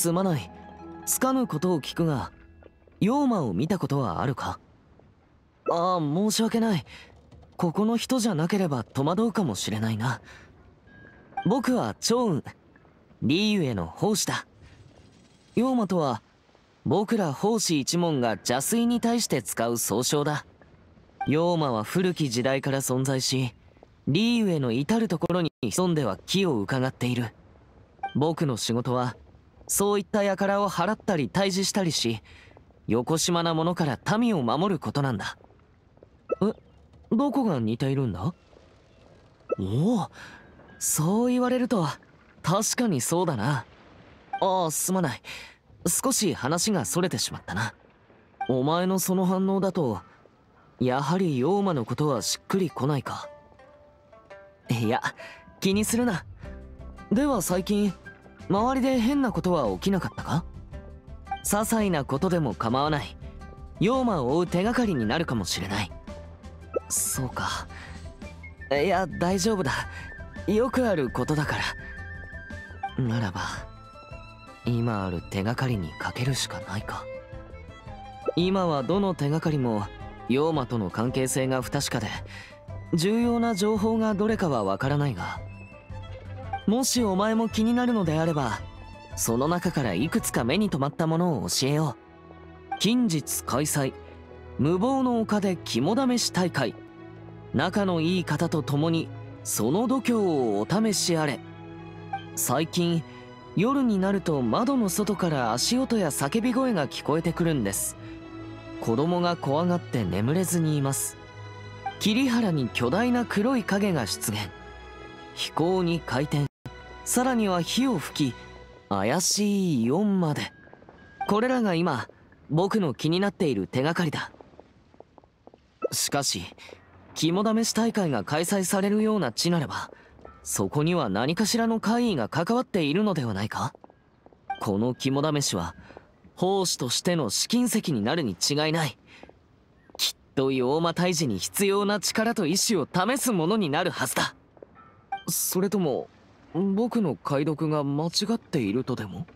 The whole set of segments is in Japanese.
すまない。つかぬことを聞くが、妖魔を見たことはあるか？ああ、申し訳ない。ここの人じゃなければ戸惑うかもしれないな。僕は趙雲、リーユへの奉仕だ。妖魔とは、僕ら奉仕一門が邪推に対して使う総称だ。妖魔は古き時代から存在し、リーユへの至るところに潜んでは気を伺っている。僕の仕事は、そういった輩を払ったり退治したりし、よこしまなものから民を守ることなんだ。どこが似ているんだ？おお、そう言われると確かにそうだな。ああ、すまない。少し話がそれてしまったな。お前のその反応だと、やはり妖魔のことはしっくりこないか。いや、気にするな。では最近周りで変なことは起きなかったか？些細なことでも構わない。妖魔を追う手がかりになるかもしれない。そうか。いや、大丈夫だ。よくあることだから。ならば今ある手がかりにかけるしかないか。今はどの手がかりも妖魔との関係性が不確かで、重要な情報がどれかはわからないが、もしお前も気になるのであれば、その中からいくつか目に留まったものを教えよう。近日開催、無謀の丘で肝試し大会。仲のいい方と共にその度胸をお試しあれ。最近夜になると窓の外から足音や叫び声が聞こえてくるんです。子供が怖がって眠れずにいます。桐原に巨大な黒い影が出現。飛行に回転、さらには火を吹き、怪しいイオンまで。これらが今僕の気になっている手がかりだ。しかし肝試し大会が開催されるような地ならば、そこには何かしらの怪異が関わっているのではないか？この肝試しは奉仕としての試金石になるに違いない。きっと妖魔退治に必要な力と意志を試すものになるはずだ。それとも僕の解読が間違っているとでも？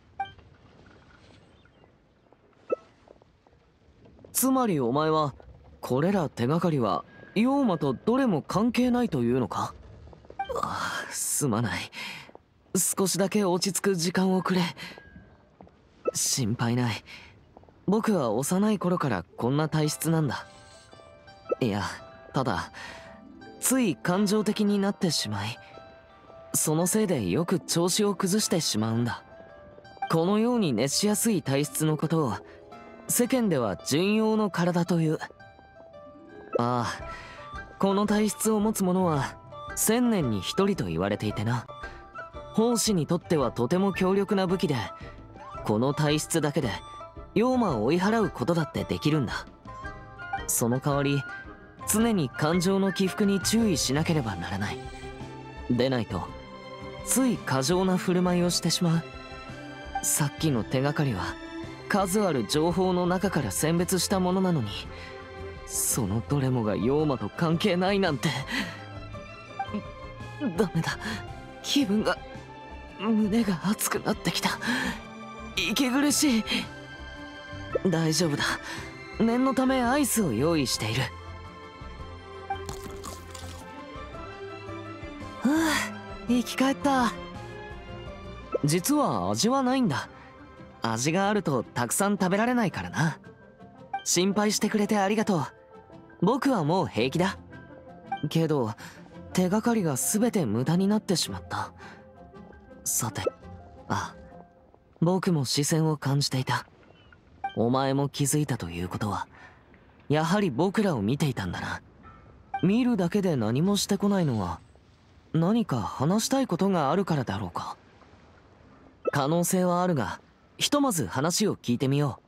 つまりお前はこれら手がかりは妖魔とどれも関係ないというのか？ああ、すまない。少しだけ落ち着く時間をくれ。心配ない。僕は幼い頃からこんな体質なんだ。いや、ただつい感情的になってしまい、そのせいでよく調子を崩してしまうんだ。このように熱しやすい体質のことを世間では純陽の体という。ああ、この体質を持つ者は1000年に1人と言われていてな。奉仕にとってはとても強力な武器で、この体質だけで妖魔を追い払うことだってできるんだ。その代わり常に感情の起伏に注意しなければならない。でないとつい過剰な振る舞いをしてしまう。さっきの手がかりは数ある情報の中から選別したものなのに、そのどれもが妖魔と関係ないなんて。ダメだ。気分が、胸が熱くなってきた。息苦しい。大丈夫だ。念のためアイスを用意している。ふう、生き返った。実は味はないんだ。味があるとたくさん食べられないからな。心配してくれてありがとう。僕はもう平気だ。けど手がかりが全て無駄になってしまった。さて、僕も視線を感じていた。お前も気づいたということは、やはり僕らを見ていたんだな。見るだけで何もしてこないのは、何か話したいことがあるからだろうか。可能性はあるが、ひとまず話を聞いてみよ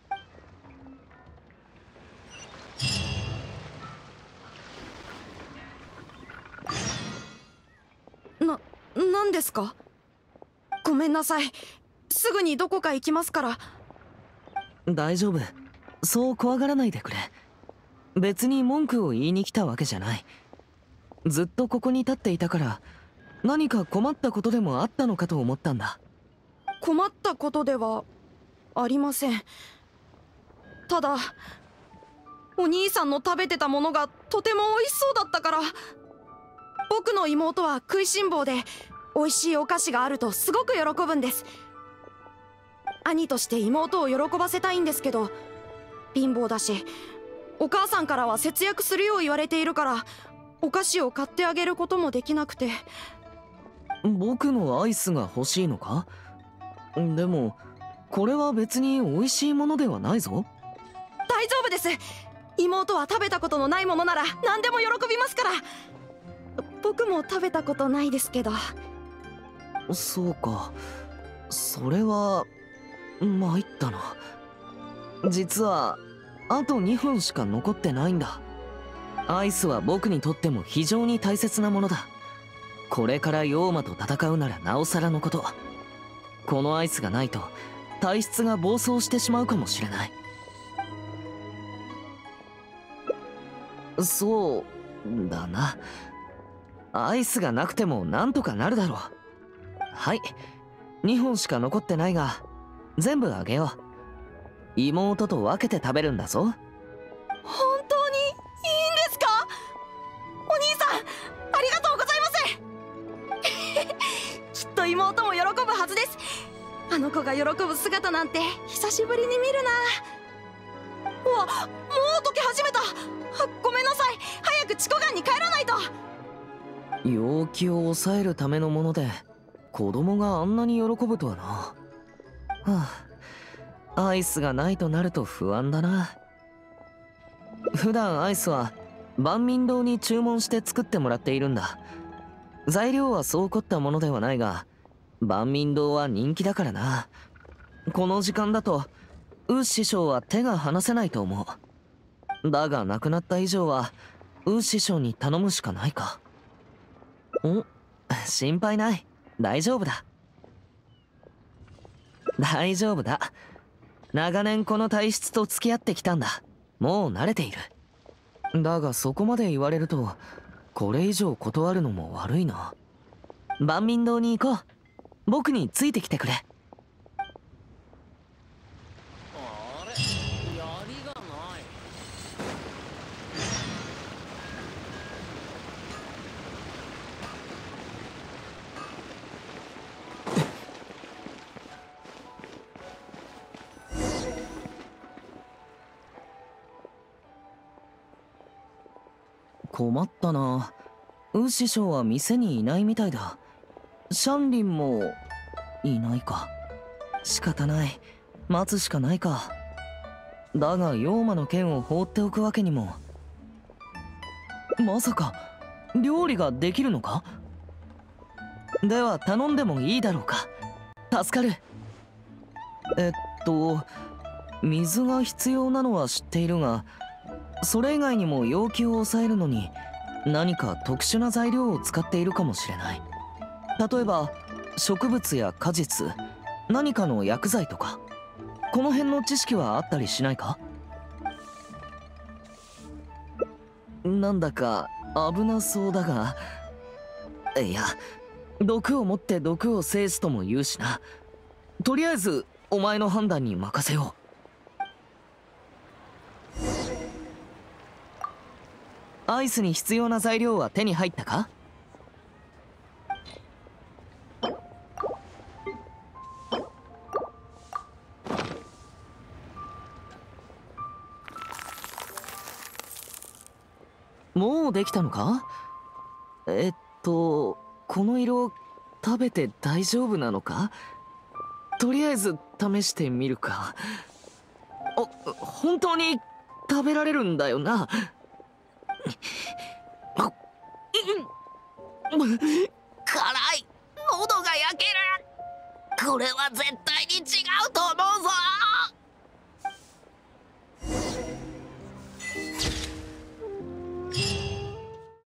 う。なんですか？ごめんなさい。すぐにどこか行きますから。 大丈夫。そう怖がらないでくれ。別に文句を言いに来たわけじゃない。ずっとここに立っていたから、何か困ったことでもあったのかと思ったんだ。 困ったことではありません。ただお兄さんの食べてたものがとても美味しそうだったから。僕の妹は食いしん坊で、美味しいお菓子があるとすごく喜ぶんです。兄として妹を喜ばせたいんですけど、貧乏だしお母さんからは節約するよう言われているから、お菓子を買ってあげることもできなくて。 僕のアイスが欲しいのか？でもこれは別に美味しいものではないぞ。 大丈夫です。妹は食べたことのないものなら何でも喜びますから。僕も食べたことないですけど。 そうか、それは参ったな。実はあと2本しか残ってないんだ。アイスは僕にとっても非常に大切なものだ。これから妖魔と戦うならなおさらのこと。このアイスがないと体質が暴走してしまうかもしれない。そうだな、アイスがなくてもなんとかなるだろう。はい、2本しか残ってないが全部あげよう。妹と分けて食べるんだぞ。 本当にいいんですか？お兄さん、ありがとうございますきっと妹も喜ぶはずです。あの子が喜ぶ姿なんて久しぶりに見るな。うわ、もう溶け始めた。ごめんなさい、早く地湖岸に帰らないと。 陽気を抑えるためのもので子供があんなに喜ぶとはな。はあ、アイスがないとなると不安だな。普段アイスは万民堂に注文して作ってもらっているんだ。材料はそう凝ったものではないが万民堂は人気だからな。この時間だとウ師匠は手が離せないと思う。だが亡くなった以上はウ師匠に頼むしかないか。心配ない、大丈夫だ。大丈夫だ、長年この体質と付き合ってきたんだ。もう慣れている。だがそこまで言われるとこれ以上断るのも悪いな。万民堂に行こう。僕についてきてくれ。 あれ、やりがない。 困ったな。ウ師匠は店にいないみたいだ。シャンリンもいないか。仕方ない、待つしかないか。だが妖魔の剣を放っておくわけにも。まさか料理ができるのか？では頼んでもいいだろうか。助かる。水が必要なのは知っているが、それ以外にも要求を抑えるのに何か特殊な材料を使っているかもしれない。例えば植物や果実、何かの薬剤とか。この辺の知識はあったりしないか？なんだか危なそうだが。いや、毒を持って毒を制すとも言うしな。とりあえずお前の判断に任せよう。アイスに必要な材料は手に入ったか？もうできたのか？この色食べて大丈夫なのか？とりあえず試してみるか。本当に食べられるんだよな？ 辛い、喉が焼ける。これは絶対に違